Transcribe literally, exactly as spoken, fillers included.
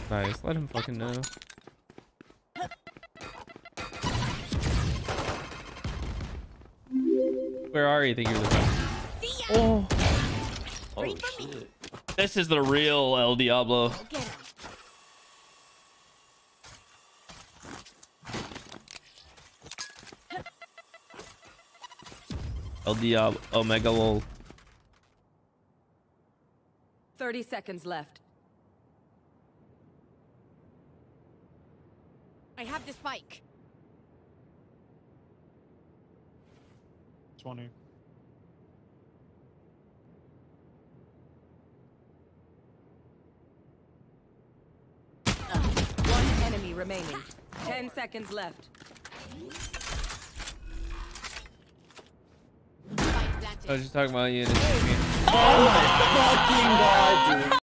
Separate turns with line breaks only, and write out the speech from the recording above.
Nice. Let him fucking know. Where are you? Think you're the best? Oh.
Oh shit.
This is the real El Diablo. El Diablo. Omega lol.
thirty seconds left.
I have the spike.
twenty.
One enemy remaining. Ten seconds left.
I was just talking about you.
Oh my fucking god, dude.